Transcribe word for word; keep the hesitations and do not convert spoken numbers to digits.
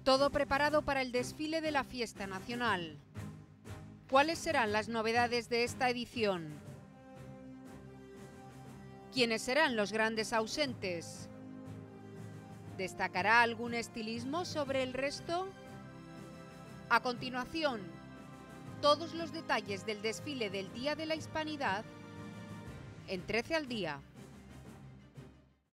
Todo preparado para el desfile de la fiesta nacional. ¿Cuáles serán las novedades de esta edición? ¿Quiénes serán los grandes ausentes? ¿Destacará algún estilismo sobre el resto? A continuación, todos los detalles del desfile del Día de la Hispanidad en trece al día.